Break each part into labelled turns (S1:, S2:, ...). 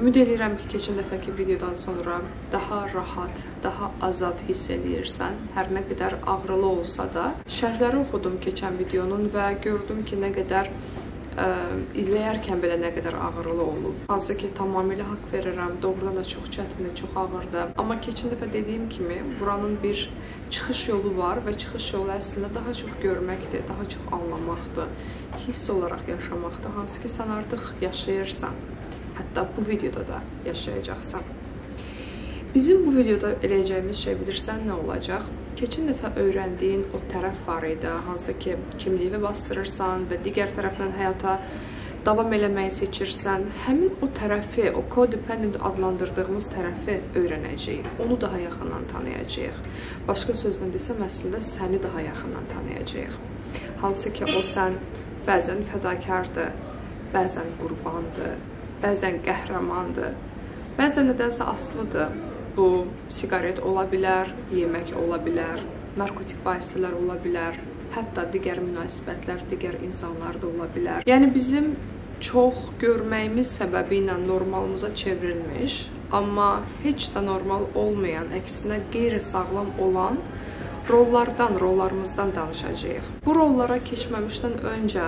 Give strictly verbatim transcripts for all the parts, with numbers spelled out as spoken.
S1: Ümid edirəm ki, keçən dəfəki videodan sonra daha rahat, daha azad hiss edirsən. Hər nə qədər ağrılı olsa da. Şərhləri oxudum keçən videonun və gördüm ki, nə qədər ə, izləyərkən belə nə qədər ağrılı olub. Hansı ki, tamamilə haqq verirəm. Doğrudan da çox çətindir, çox ağırdır. Amma keçən dəfə dediyim kimi, buranın bir çıxış yolu var və çıxış yolu əslində daha çox görməkdir, daha çox anlamaqdır, hiss olaraq yaşamaqdır. Hansı ki, sən artıq yaşayırsan. Hətta bu videoda da yaşayacaqsan. Bizim bu videoda eləyəcəyimiz şey bilirsən nə olacaq? Keçən dəfə öyrəndiyin o tərəf var idi, hansı ki, kimliyi bastırırsan və digər tərəfdən həyata davam eləməyi seçirsən. Həmin o tərəfi, o codependent adlandırdığımız tərəfi öyrənəcəyik. Onu daha yaxından tanıyacağıq. Başqa sözlə desəm, əslində səni daha yaxından tanıyacağıq. Hansı ki, o sən bəzən fədakardır, bəzən qurbandır, bəzən qəhrəmandır, bəzən nədənsə asılıdır. Bu, siqaret ola bilər, yemək ola bilər, narkotik vasitələr ola bilər, hətta digər münasibətlər, digər insanlar da ola bilər. Yəni, bizim çox görməyimiz səbəbi ilə normalımıza çevrilmiş, amma heç də normal olmayan, əksinə qeyri-sağlam olan rollardan, rollarımızdan danışacağıq. Bu rollara keçməmişdən öncə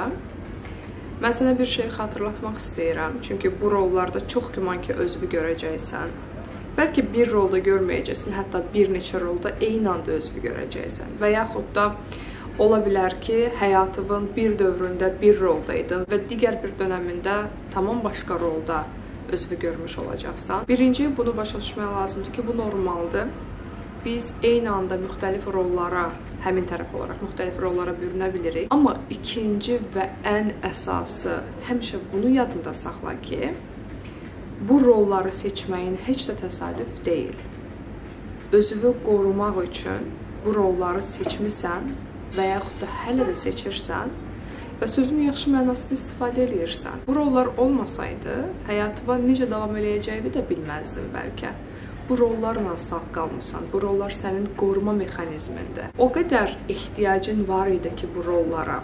S1: mən sənə bir şey xatırlatmaq istəyirəm. Çünki bu rollarda çox güman ki, özünü görəcəksən. Bəlkə bir rolda görməyəcəksən, hətta bir neçə rolda eyni anda özünü görəcəksən. Və yaxud da ola bilər ki, həyatının bir dövründə bir roldaydın və digər bir dönəmində tamam başqa rolda özünü görmüş olacaqsan. Birinci, bunu başa düşmək lazımdır ki, bu normaldır. Biz eyni anda müxtəlif rollara, həmin tərəf olaraq müxtəlif rollara bürünə bilirik. Amma ikinci və ən əsası, həmişə bunu yadında saxla ki, bu rolları seçməyin heç də təsadüf deyil. Özünü qorumaq üçün bu rolları seçmisən və yaxud da hələ də seçirsən və sözün yaxşı mənasını istifadə edirsən. Bu rollar olmasaydı, həyatıma necə davam eləyəcəyini də bilməzdin bəlkə. Bu rollarla sağ qalmısan, bu rollar sənin qoruma mexanizmindir. O qədər ehtiyacın var idi ki, bu rollara.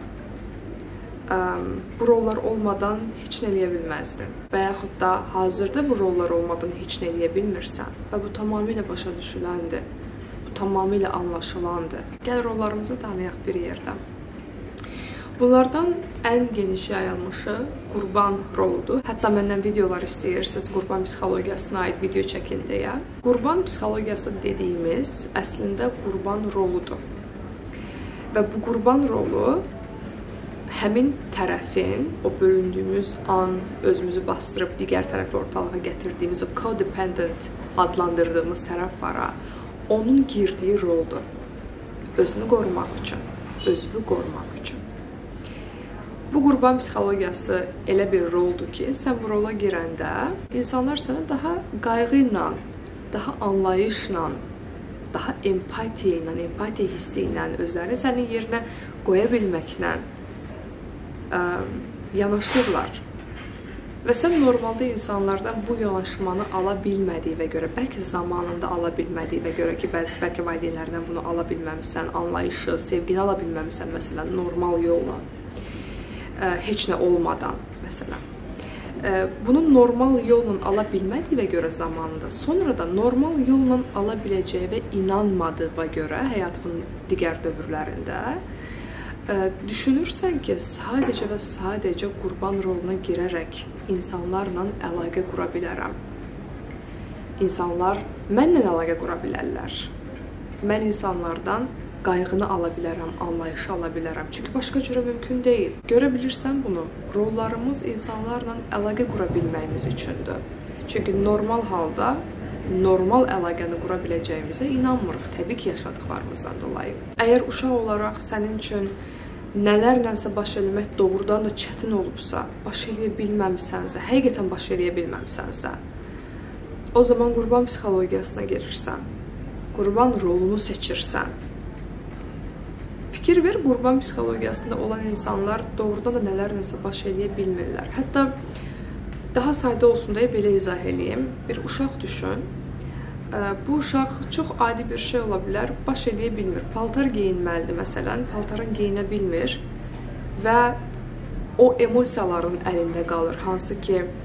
S1: Bu rollar olmadan heç nə eləyə bilməzdin. Və yaxud da hazırda bu rollar olmadan heç nə eləyə bilmirsən. Və bu tamamilə başa düşüləndir. Bu tamamilə anlaşılandır. Gəl rollarımızı tanıyaq bir yerdə. Bunlardan ən geniş yayılmışı qurban roludur. Hətta məndən videolar istəyirsiniz, qurban psixologiyasına aid video çəkin deyə. Qurban psixologiyası dediyimiz əslində qurban roludur. Və bu qurban rolu həmin tərəfin, o bölündüyümüz an özümüzü bastırıb digər tərəfi ortalığa gətirdiyimiz o codependent adlandırdığımız tərəf var, onun girdiyi roldur. Özünü qorumaq üçün, özünü qorumaq üçün. Bu qurban psixologiyası elə bir roldur ki, sən bu rola girəndə insanlar sənə daha qayğı ilə, daha anlayışla, daha empatiya ilə, empatiya hissi ilə, özlərini sənin yerinə qoya bilməklə ə, yanaşırlar. Və sən normalda insanlardan bu yanaşmanı ala bilmədiyinə görə, bəlkə zamanında ala bilmədiyinə görə ki, bəzi bəlkə valideynlərindən bunu ala bilməmisən, anlayışı, sevgini ala bilməmisən, məsələn, normal yolla. Heç nə olmadan, məsələn. Bunu normal yolla ala bilmədiyinə görə zamanında, sonra da normal yolla ala biləcəyinə inanmadığına görə həyatının digər dövrlərində düşünürsən ki, sadəcə və sadəcə qurban roluna girərək insanlarla əlaqə qura bilərəm. İnsanlar mənlə əlaqə qura bilərlər. Mən insanlardan qayğını ala bilərəm, anlayışı ala bilərəm. Çünki başqa cürə mümkün deyil. Görə bilirsən bunu, rollarımız insanlarla əlaqə qura bilməyimiz üçündür. Çünki normal halda normal əlaqəni qura biləcəyimizə inanmırıq, təbii ki, yaşadıqlarımızdan dolayı. Əgər uşaq olaraq sənin üçün nələrlənsə baş eləmək doğrudan da çətin olubsa, baş eləyə bilməmisənsə, həqiqətən baş eləyə bilməmisənsə, o zaman qurban psixologiyasına girirsən, qurban rolunu seçirsən. Fikir ver, qurban psixologiyasında olan insanlar doğrudan da nələrlənsə baş eləyə bilmirlər. Hətta daha sadə olsun deyə belə izah eləyim. Bir uşaq düşün. Bu uşaq çox adi bir şey ola bilər, baş eləyə bilmir. Paltar geyinməlidir məsələn, paltarın geyinə bilmir və o emosiyaların əlində qalır. Hansı ki,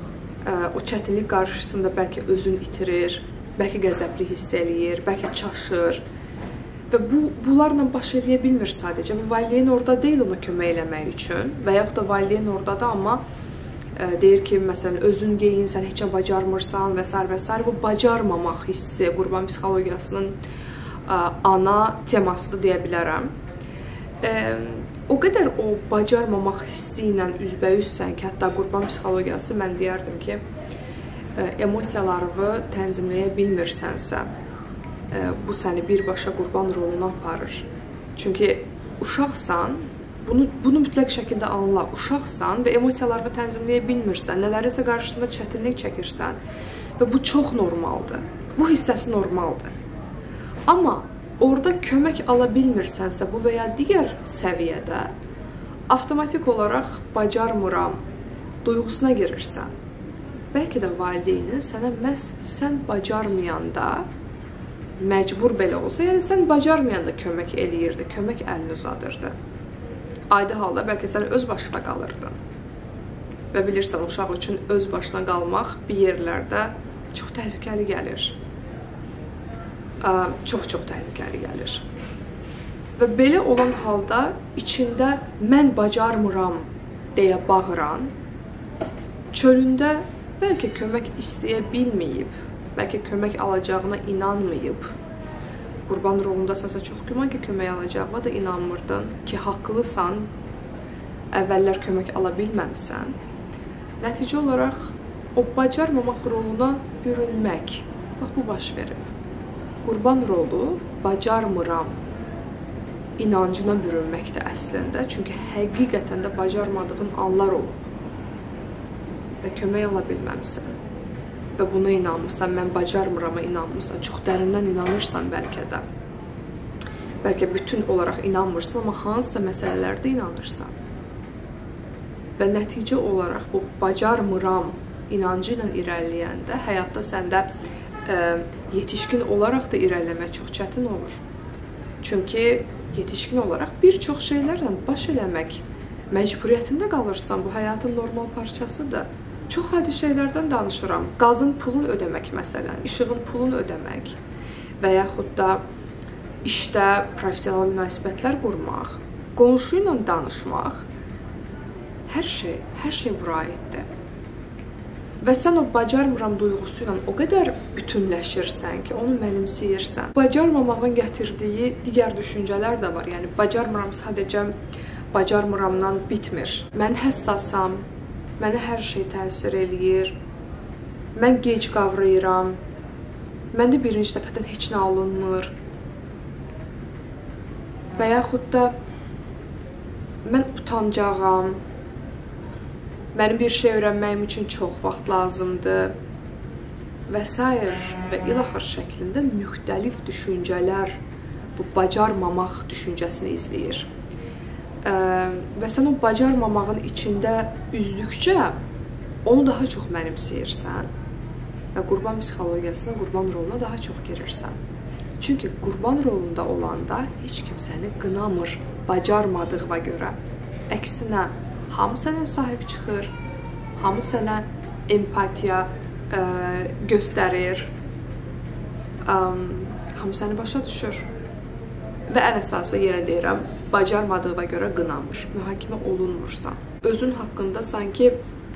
S1: o çətinlik qarşısında bəlkə özünü itirir, bəlkə qəzəbli hiss eləyir, bəlkə çaşır. Və bu, bunlarla baş eləyə bilmir sadəcə. Bu valideyn orada deyil ona kömək eləmək üçün və yaxud da valideyn oradadır, amma e, deyir ki, məsələn, özün geyin, sən heç bacarmırsan və s. və s. Bu bacarmamaq hissi qurban psixologiyasının e, ana temasıdır deyə bilərəm. E, o qədər o bacarmamaq hissi ilə üzbəyüzsən ki, hətta qurban psixologiyası mən deyərdim ki, e, emosiyalarını tənzimləyə bilmirsənsə, bu səni birbaşa qurban roluna aparır. Çünki uşaqsan, bunu, bunu mütləq şəkildə anla. Uşaqsan və emosiyalarını tənzimləyə bilmirsən, nələrisə qarşısında çətinlik çəkirsən və bu çox normaldır. Bu hissəsi normaldır. Amma orada kömək ala bilmirsənsə, bu və ya digər səviyyədə avtomatik olaraq bacarmıram duyğusuna girirsən. Bəlkə də valideynin sənə məhz sən bacarmayanda məcbur belə olsa, yəni sən bacarmayanda kömək eləyirdi, kömək əlini uzadırdı. Adi halda bəlkə sən öz başına qalırdın. Və bilirsən, uşaq üçün öz başına qalmaq bir yerlərdə çox təhlükəli gəlir. Çox-çox təhlükəli gəlir. Və belə olan halda içində mən bacarmıram deyə bağıran, çölündə bəlkə kömək istəyə bilməyib, bəlkə kömək alacağına inanmayıb, qurban rolundasınsa çox güman ki, kömək alacağına da inanmırdın ki, haqlısan, əvvəllər kömək ala bilməmsən. Nəticə olaraq o bacarmamaq roluna bürünmək, bax bu baş verib. Qurban rolu bacarmıram inancına bürünməkdir əslində, çünki həqiqətən də bacarmadığın anlar olub və kömək ala bilməmsən. Və buna inanmırsan, mən bacarmırama inanmırsan, çox dərindən inanırsan bəlkə də. Bəlkə bütün olaraq inanmırsan, amma hansısa məsələlərdə inanırsan. Və nəticə olaraq bu bacarmıram inancı ilə irəliləyəndə həyatda səndə e, yetişkin olaraq da irəliləmək çox çətin olur. Çünki yetişkin olaraq bir çox şeylərlə baş eləmək məcburiyyətində qalırsan, bu həyatın normal parçasıdır. Çox adi şeylərdən danışıram. Qazın pulunu ödəmək məsələn, işığın pulunu ödəmək və yaxud da işdə professional münasibətlər qurmaq, qonşu ilə danışmaq, hər şey, hər şey bura aiddir. Və sən o bacarmıram duyğusu ilə o qədər bütünləşirsən ki, onu mənimsəyirsən. Bacarmamağın gətirdiyi digər düşüncələr də var. Yəni, bacarmıram sadəcə bacarmıramdan bitmir. Mən həssasam, mənə hər şey təsir eləyir, mən gec qavrayıram, məndə birinci dəfədən heç nə alınmır və yaxud da mən utancağam, mənim bir şey öyrənməyim üçün çox vaxt lazımdır və s. və ilaxır şəklində müxtəlif düşüncələr bu bacarmamaq düşüncəsini izləyir. Və sən o bacarmamağın içində üzdükcə onu daha çox mənimsəyirsən və qurban psixologiyasına, qurban roluna daha çox girirsən. Çünki qurban rolunda olanda heç kim səni qınamır bacarmadığına görə. Əksinə, hamı sənə sahib çıxır, hamı sənə empatiya ə, göstərir, ə, hamı səni başa düşür. Və ən əsası yenə deyirəm, bacarmadığına görə qınamır, mühakimə olunmursan. Özün haqqında sanki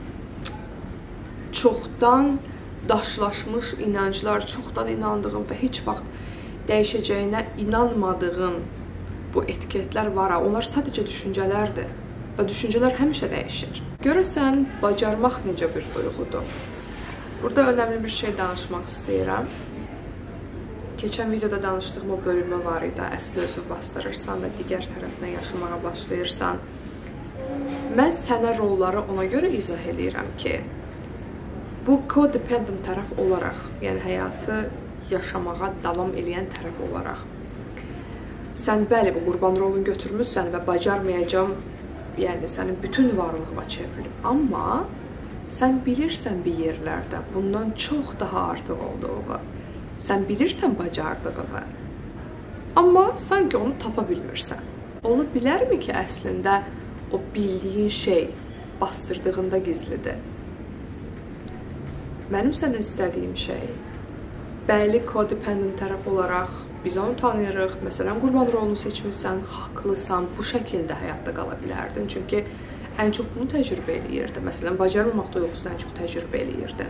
S1: çoxdan daşlaşmış inanclar, çoxdan inandığın və heç vaxt dəyişəcəyinə inanmadığın bu etiketlər var. Onlar sadəcə düşüncələrdir və düşüncələr həmişə dəyişir. Görəsən, bacarmaq necə bir duyğudur? Burada önəmli bir şey danışmaq istəyirəm. Keçən videoda danışdığım o bölümə var idi, əsli özü bastırırsan və digər tərəfinə yaşamağa başlayırsan. Mən sənə rolları ona görə izah edirəm ki, bu codependent tərəf olaraq, yəni həyatı yaşamağa davam edən tərəf olaraq, sən bəli bu qurban rolunu götürmüşsən və bacarmayacam, yəni sənin bütün varlığına çevrilib. Amma sən bilirsən bir yerlərdə bundan çox daha artıq olduğunu. Sən bilirsən bacardığını, amma sanki onu tapa bilmirsən. Ola bilərmi ki, əslində o bildiyin şey bastırdığında gizlidir? Mənim səndən istədiyim şey, bəli, codependent tərəf olaraq biz onu tanıyırıq. Məsələn, qurban rolunu seçmirsən, haqlısan, bu şəkildə həyatda qala bilərdin. Çünki ən çox bunu təcrübə eləyirdin. Məsələn, bacarmamaq duyğusunu ən çox təcrübə eləyirdin.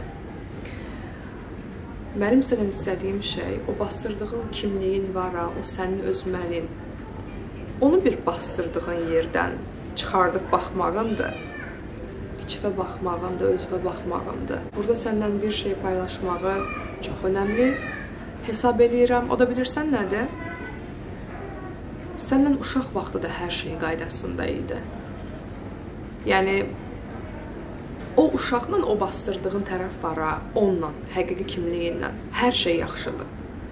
S1: Mənim səndən istədiyim şey, o bastırdığın kimliyin var, o sənin öz mənin. Onu bir bastırdığın yerdən çıxardıb baxmağındır. İçvə baxmağındır, özvə baxmağındır. Burada səndən bir şey paylaşmağı çox önəmli hesab eləyirəm. O da bilirsən nədir? Səndən uşaq vaxtı da hər şey qaydasında idi. Yəni, o uşaqla o bastırdığın tərəf var, onunla, həqiqi kimliyinlə. Hər şey yaxşıdır.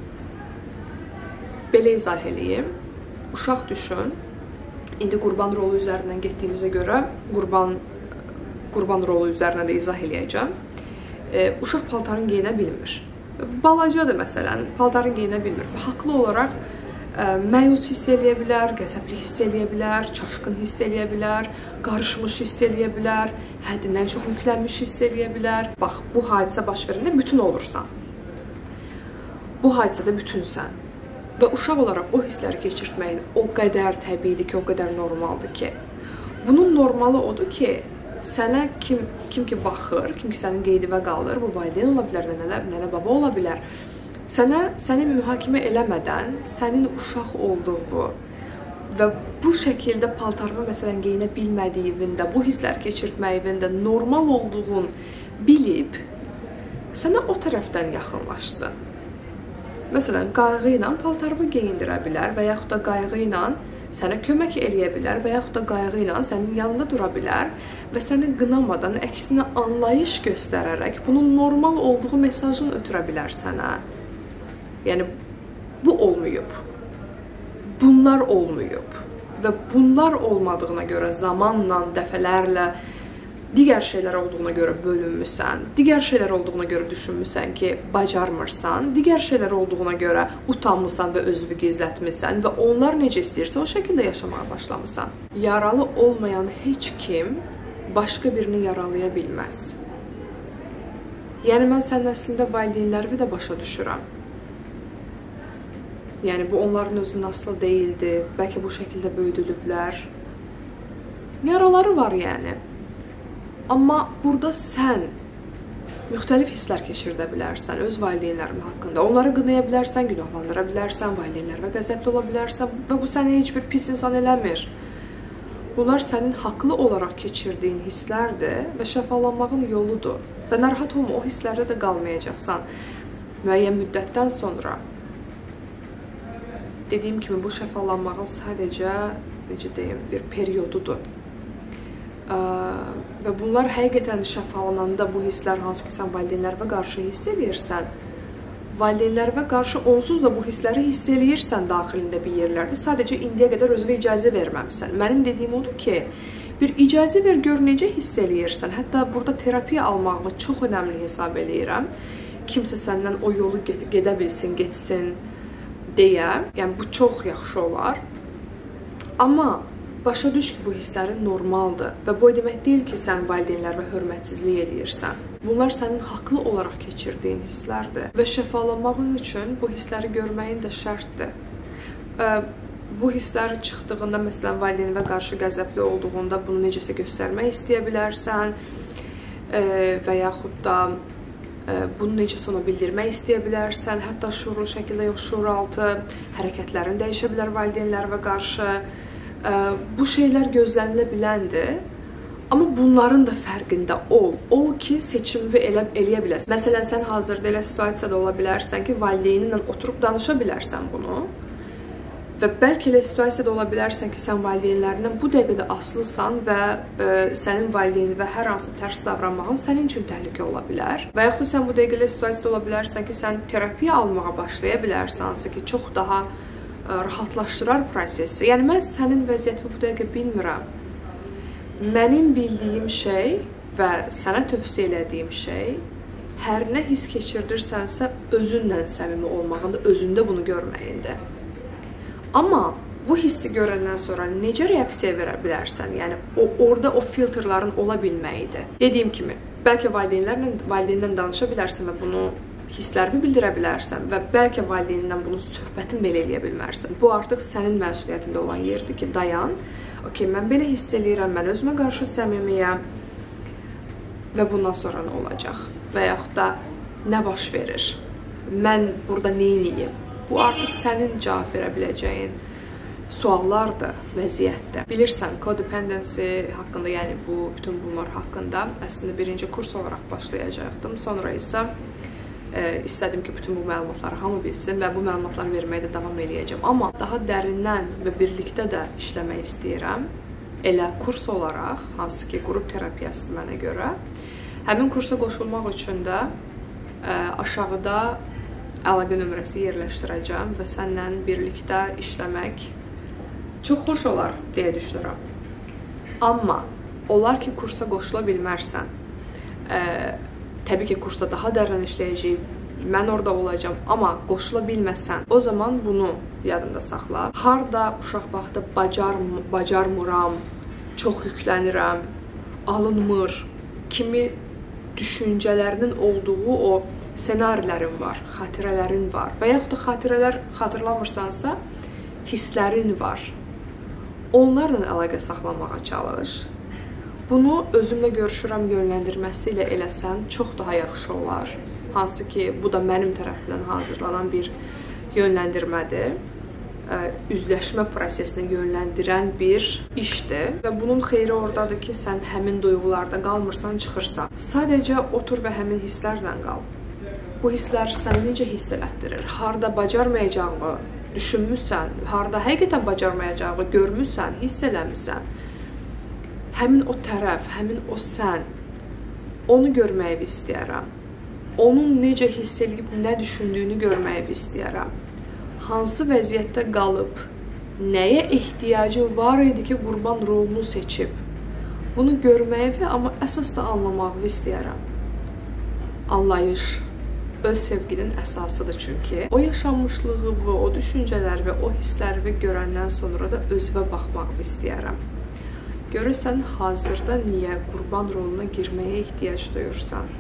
S1: Belə izah eləyim. Uşaq düşün. İndi qurban rolu üzərindən getdiyimizə görə qurban, qurban rolu üzərinə də izah eləyəcəm. E, uşaq paltarın geyinə bilmir. Balacadır məsələn, paltarın geyinə bilmir və haqlı olaraq ə, məyus hiss eləyə bilər, qəzəbli hiss eləyə bilər, çaşqın hiss eləyə bilər, qarışmış hiss eləyə bilər, həddindən çox yüklənmiş hiss eləyə bilər. Bax, bu hadisə baş verəndə bütün olursan. Bu hadisədə bütünsən və uşaq olaraq o hissləri keçirtməyin o qədər təbiidir ki, o qədər normaldır ki. Bunun normalı odur ki, sənə kim, kim ki baxır, kim ki sənin qeydivə qalır, bu valideyn ola bilər, nənə, nənə baba ola bilər. Sənə, səni mühakimə eləmədən sənin uşaq olduğu və bu şəkildə paltarını məsələn geyinə bilmədiyində, bu hissləri keçirtməyində normal olduğun bilib, sənə o tərəfdən yaxınlaşsın. Məsələn, qayğı ilə paltarını geyindirə bilər və yaxud da qayğı ilə sənə kömək eləyə bilər və yaxud da qayğı ilə sənin yanında dura bilər və səni qınamadan, əksinə anlayış göstərərək bunun normal olduğu mesajını ötürə bilər sənə. Yəni, bu olmayıb. Bunlar olmayıb. Və bunlar olmadığına görə zamanla, dəfələrlə digər şeylər olduğuna görə bölünmüsən, digər şeylər olduğuna görə düşünmüsən ki, bacarmırsan, digər şeylər olduğuna görə utanmısan və özünü gizlətmirsən və onlar necə istəyirsə o şəkildə yaşamağa başlamısan. Yaralı olmayan heç kim başqa birini yaralaya bilməz. Yəni, mən sənin əslində valideynlərimi də başa düşürəm. Yəni, bu onların özünün asılı deyildi, bəlkə bu şəkildə böyüdülüblər. Yaraları var, yəni. Amma burada sən müxtəlif hisslər keçirdə bilərsən öz valideynlərin haqqında. Onları qınaya bilərsən, günahlandıra bilərsən, valideynlərə qəzəbli ola bilərsən və bu səni heç bir pis insan eləmir. Bunlar sənin haqlı olaraq keçirdiyin hisslərdir və şəfalanmağın yoludur. Və narahat olma, o hisslərdə də qalmayacaqsan. Müəyyən müddətdən sonra dediyim kimi bu şəfalanmağın sadəcə, necə deyim, bir periodudur. Və bunlar həqiqətən şəfalananda bu hisslər, hansı ki sən valideynlərə qarşı hiss edirsən, valideynlərə qarşı onsuz da bu hissləri hiss eləyirsən daxilində bir yerlərdə, sadəcə indiyə qədər özünə icazə verməmisən. Mənim dediyim odur ki, bir icazə ver, gör necə hiss eləyirsən. Hətta burada terapiya almağı çox önəmli hesab eləyirəm. Kimsə səndən o yolu gedə bilsin, getsin deyə, yəni bu çox yaxşı olar. Amma başa düş ki, bu hisslərin normaldır və bu demək deyil ki, sən valideynlərə hörmətsizlik edirsən. Bunlar sənin haqlı olaraq keçirdiyin hisslərdir və şəfalanmağın üçün bu hissləri görməyin də şərtdir. Bu hisslər çıxdığında, məsələn, valideynə qarşı qəzəbli olduğunda bunu necəsə göstərmək istəyə bilərsən və yaxud da bunu necəsə ona bildirmək istəyə bilərsən, hətta şuurlu şəkildə yox, şuuraltı hərəkətlərin dəyişə bilər valideynlərə qarşı. Bu şeylər gözlənilə biləndir, amma bunların da fərqində ol. Ol ki, seçimini elə, eləyə biləsən. Məsələn, sən hazırda elə situasiyada ola bilərsən ki, valideyninlə oturub danışa bilərsən bunu və bəlkə elə situasiyada ola bilərsən ki, sən valideynlərindən bu dəqiqədə asılısan və e, sənin valideyni və hər hansı tərs davranmağın sənin üçün təhlükə ola bilər. Və yaxud da sən bu dəqiqədə situasiyada ola bilərsən ki, sən terapiya almağa başlaya bilərsən, hansı ki, çox daha rahatlaşdırar prosesi. Yəni, mən sənin vəziyyətini bu dəqiqə bilmirəm. Mənim bildiyim şey və sənə tövsiyə elədiyim şey, hər nə hiss keçirdirsənsə, özünlə səmimi olmağında, özündə bunu görməyində. Amma bu hissi görəndən sonra necə reaksiya verə bilərsən? Yəni, o, orada o filtrların ola bilməyidir. Dediyim kimi, Bəlkə valideynlərlə, valideynlə danışa bilərsən və bunu hisslərini bildirə bilərsən və bəlkə valideynindən bunu söhbətin belə eləyə bilmərsən. Bu artıq sənin məsuliyyətində olan yerdir ki, dayan, okey, mən belə hiss edirəm, mən özümə qarşı səmimiyəm və bundan sonra nə olacaq? Və yaxud da nə baş verir? Mən burada neyniyim? Bu artıq sənin cavab verə biləcəyin suallardır vəziyyətdə. Bilirsən, codependency haqqında, yəni bu, bütün bunlar haqqında əslində birinci kurs olaraq başlayacaqdım. Sonra isə e, istədim ki, bütün bu məlumatları hamı bilsin və bu məlumatları verməyə də davam eləyəcəm. Amma daha dərindən və birlikdə də işləmək istəyirəm. Elə kurs olaraq, hansı ki, qrup terapiyasıdır mənə görə. Həmin kursa qoşulmaq üçün də e, aşağıda əlaqə nömrəsi yerləşdirəcəm və səninlə birlikdə işləmək çox xoş olar deyə düşünürəm. Amma olar ki, kursa qoşula bilmərsən. E, təbii ki, kursda daha dərin işləyəcəyik, mən orada olacam, amma qoşula bilməsən, o zaman bunu yadında saxla. Harda uşaq vaxtı bacar, bacarmıram, çox yüklənirəm, alınmır kimi düşüncələrinin olduğu o senarilərin var, xatirələrin var və yaxud da xatirələr xatırlamırsansa, hisslərin var. Onlarla əlaqə saxlamağa çalış. Bunu özümlə görüşürəm yönləndirməsi ilə eləsən çox daha yaxşı olar. Hansı ki, bu da mənim tərəfindən hazırlanan bir yönləndirmədir. Üzləşmə prosesinə yönləndirən bir işdir və bunun xeyri oradadır ki, sən həmin duyğularda qalmırsan, çıxırsan. Sadəcə otur və həmin hisslərlə qal. Bu hisslər səni necə hiss elətdirir? Harda bacarmayacağını düşünmüsən, harda həqiqətən bacarmayacağı görmüsən, hiss eləmirsən. Həmin o tərəf, həmin o sən, onu görməyi istəyərəm. Onun necə hiss eləyib, nə düşündüyünü görməyi istəyərəm. Hansı vəziyyətdə qalıb, nəyə ehtiyacı var idi ki, qurban rolunu seçib. Bunu görməyi və amma əsas da anlamağı istəyərəm. Anlayış öz sevginin əsasıdır çünki. O yaşanmışlığı və o düşüncələri və o hissləri görəndən sonra da özümə baxmağı istəyərəm. Görürsən, hazırda niyə qurban roluna girməyə ehtiyac duyursan?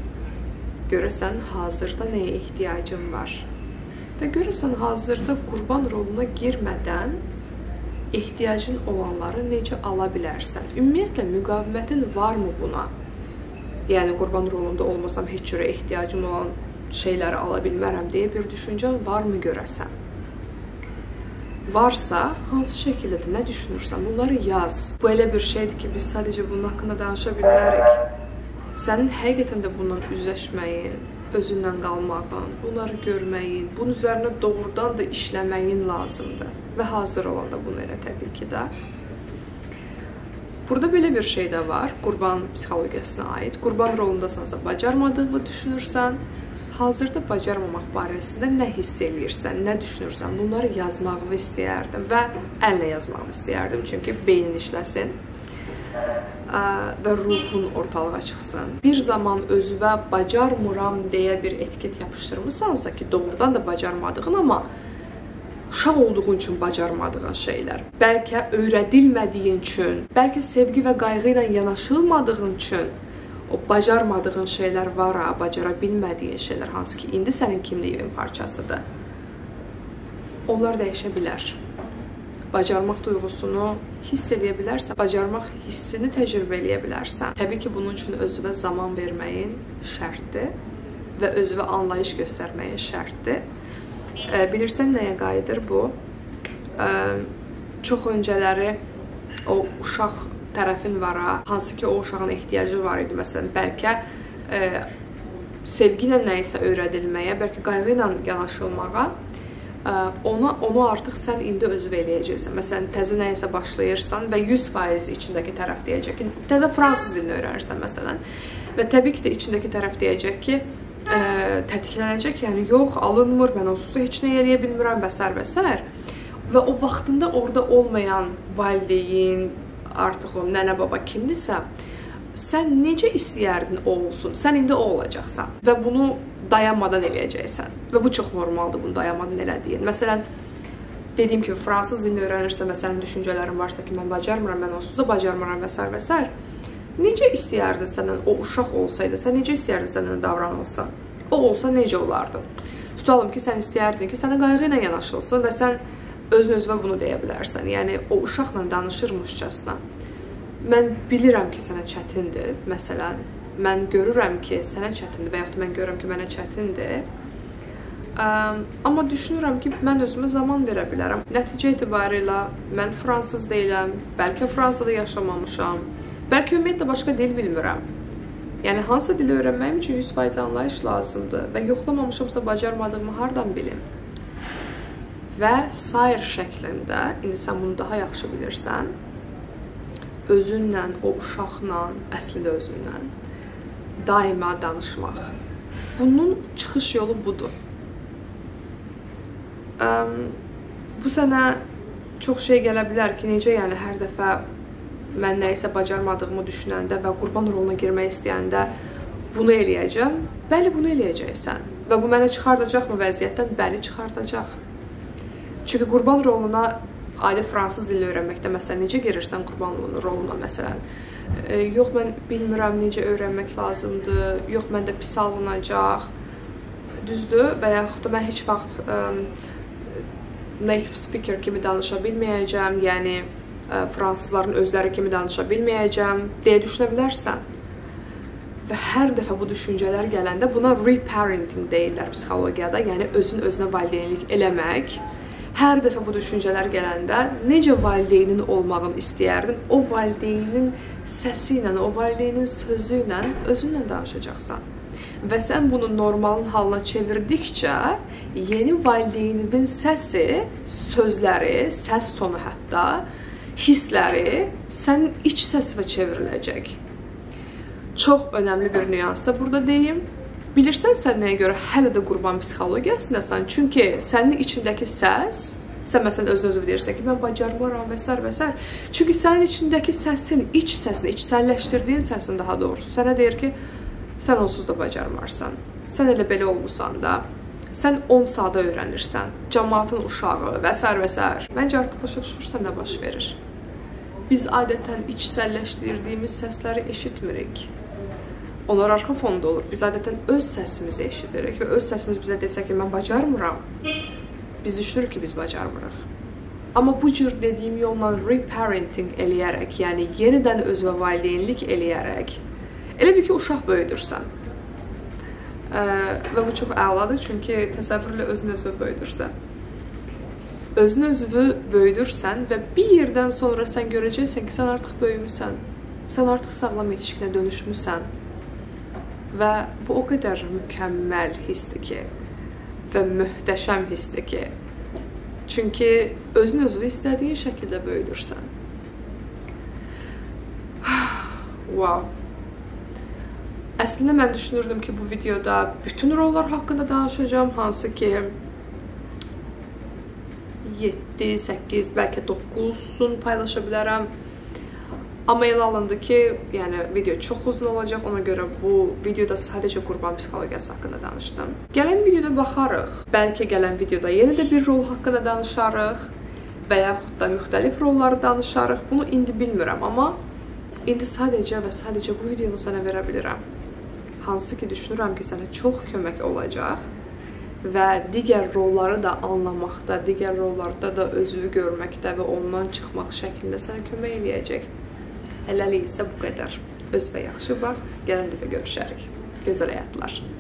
S1: Görürsən, hazırda nəyə ehtiyacın var? Və görürsən, hazırda qurban roluna girmədən ehtiyacın olanları necə ala bilərsən? Ümumiyyətlə, müqavimətin varmı buna? Yəni, qurban rolunda olmasam heç cürə ehtiyacım olan şeyləri ala bilmərəm deyə bir düşüncən varmı görəsən? Varsa, hansı şəkildə nə düşünürsən? Bunları yaz. Bu elə bir şeydir ki, biz sadəcə bunun haqqında danışa bilmərik. Sənin həqiqətən də bundan üzləşməyin, özündən qalmağın, bunları görməyin, bunun üzərinə doğrudan da işləməyin lazımdır. Və hazır olanda bunu elə təbii ki də. Burada belə bir şey də var, qurban psixologiyasına aid. Qurban rolundasansa bacarmadığını düşünürsən, hazırda bacarmamaq barəsində nə hiss eləyirsən, nə düşünürsən, bunları yazmağı istəyərdim və əllə yazmağı istəyərdim. Çünki beynin işləsin və ruhun ortalığa çıxsın. Bir zaman özünə bacarmıram deyə bir etiket yapışdırmısansa ki, doğrudan da bacarmadığın, amma uşaq olduğun üçün bacarmadığın şeylər, bəlkə öyrədilmədiyin üçün, bəlkə sevgi və qayğı ilə yanaşılmadığın üçün o bacarmadığın şeylər var, bacara bilmədiyin şeylər, hansı ki, indi sənin kimliyin parçasıdır. Onlar dəyişə bilər. Bacarmaq duyğusunu hiss edə bilərsən, bacarmaq hissini təcrübə eləyə bilərsən. Təbii ki, bunun üçün özünə zaman verməyin şərtdir və özünə anlayış göstərməyin şərtdir. Bilirsən, nəyə qayıdır bu? Çox öncələri o uşaq tərəfin var, hansı ki, o uşağın ehtiyacı var idi. Məsələn, bəlkə e, sevgi ilə nəyisə öyrədilməyə, bəlkə qayğı ilə yanaşılmağa, e, ona, onu artıq sən indi özü eləyəcəksən. Məsələn, təzə nəyisə başlayırsan və yüz faiz içindəki tərəf deyəcək ki, təzə fransız dilini öyrənirsən, məsələn. Və təbii ki də içindəki tərəf deyəcək ki, e, tətiklənəcək, yəni yox, alınmır, mən onsuz heç nə eləyə bilmirəm və sər və sər. Və o vaxtında orada olmayan valideyn, artıq o nənə baba kimdirsə, sən necə istəyərdin o olsun? Sən indi o olacaqsan və bunu dayanmadan eləyəcəksən. Və bu çox normaldır, bunu dayanmadan elədiyin. Məsələn, dediyim kimi, fransız dilini öyrənirsə və sənin düşüncələrin varsa ki, mən bacarmıram, mən onsuz da bacarmıram və sər və sər. necə istəyərdin səndən o uşaq olsaydı, sən necə istəyərdin səndən davranılsın? O olsa necə olardı? Tutalım ki, sən istəyərdin ki, sənə qayğı ilə yanaşılsın və sən özün özünə bunu deyə bilərsən. Yəni, o uşaqla danışırmışcasına. Mən bilirəm ki, sənə çətindir, məsələn. Mən görürəm ki, sənə çətindir və yaxud da mən görürəm ki, mənə çətindir. Amma düşünürəm ki, mən özümə zaman verə bilərəm. Nəticə etibarilə mən fransız deyiləm, bəlkə Fransada yaşamamışam, bəlkə ümumiyyətlə başqa dil bilmirəm. Yəni, hansı dili öyrənməyim üçün yüz faiz anlayış lazımdır və yoxlamamışamsa bacarmadığımı hardan bilim? Və sair şəklində, indi sən bunu daha yaxşı bilirsən, özünlə, o uşaqla, əslində özünlə daima danışmaq. Bunun çıxış yolu budur. Bu sənə çox şey gələ bilər ki, necə yəni hər dəfə mən nəyisə bacarmadığımı düşünəndə və qurban roluna girmək istəyəndə bunu eləyəcəm. Bəli, bunu eləyəcəksən. Və bu mənə çıxardacaqmı vəziyyətdən? Bəli, çıxardacaq. Çünki qurban roluna adi fransız dilini öyrənməkdə, məsələn, necə girirsən qurban roluna, məsələn? Yox, mən bilmirəm necə öyrənmək lazımdır, yox, məndə pis alınacaq, düzdür və yaxud da mən heç vaxt native speaker kimi danışa bilməyəcəm, yəni fransızların özləri kimi danışa bilməyəcəm deyə düşünə bilərsən. Və hər dəfə bu düşüncələr gələndə buna reparenting deyirlər psixologiyada, yəni özün özünə valideynlik eləmək. Hər dəfə bu düşüncələr gələndə necə valideynin olmağını istəyərdin, o valideynin səsi ilə, o valideynin sözü ilə özünlə danışacaqsan. Və sən bunu normalın halına çevirdikcə yeni valideynin səsi, sözləri, səs tonu hətta, hissləri sənin iç səsinə çevriləcək. Çox önəmli bir nüans da burada deyim. Bilirsən sən nəyə görə hələ də qurban psixologiyasındasan? Çünki sənin içindəki səs, sən məsələn özün-özü deyirsən ki, mən bacarmaram və s. və s. Çünki sənin içindəki səsin, iç səsini, içsəlləşdirdiyin səsin daha doğrusu sənə deyir ki, sən onsuz da bacarmarsan. Sən elə belə olmusan da. Sən on saata öyrənirsən. Cəmaatın uşağı və s. və s. Məncə artıq başa düşürsən nə baş verir. Biz adətən içsəlləşdirdiyimiz səsləri eşitmirik. Onlar arxa fonda olur. Biz adətən öz səsimizi eşidirik və öz səsimiz bizə desə ki, mən bacarmıram. Biz düşünürük ki, biz bacarmırıq. Amma bu cür dediyim yolla reparenting eləyərək, yəni yenidən özünə valideynlik eləyərək, elə bir ki, uşaq böyüdürsən. Və bu çox əladır, çünki təsəvvürlə özünü özünü böyüdürsən. Özünü özünü böyüdürsən və bir yerdən sonra sən görəcəksən ki, sən artıq böyümüsən. Sən artıq sağlam yetişkinə dönüşmüsən. Və bu o qədər mükəmməl hissdir ki və möhtəşəm hissdir ki, çünki özün özünü istədiyin şəkildə böyüdürsən. Wow. Əslində mən düşünürdüm ki, bu videoda bütün rollar haqqında danışacağım, hansı ki yeddi, səkkiz, bəlkə doqquzun paylaşa bilərəm. Amma elə alındı ki, yəni video çox uzun olacaq, ona görə bu videoda sadəcə qurban psixologiyası haqqında danışdım. Gələn videoda baxarıq. Bəlkə gələn videoda yenə də bir rol haqqında danışarıq və yaxud da müxtəlif rolları danışarıq. Bunu indi bilmirəm, amma indi sadəcə və sadəcə bu videonu sənə verə bilirəm. Hansı ki, düşünürəm ki, sənə çox kömək olacaq və digər rolları da anlamaqda, digər rollarda da özünü görməkdə və ondan çıxmaq şəklində sənə kömək eləyəcək. Hələlik isə bu qədər. Özünə yaxşı bax, gələn dəfə görüşərik. Gözəl həyatlar.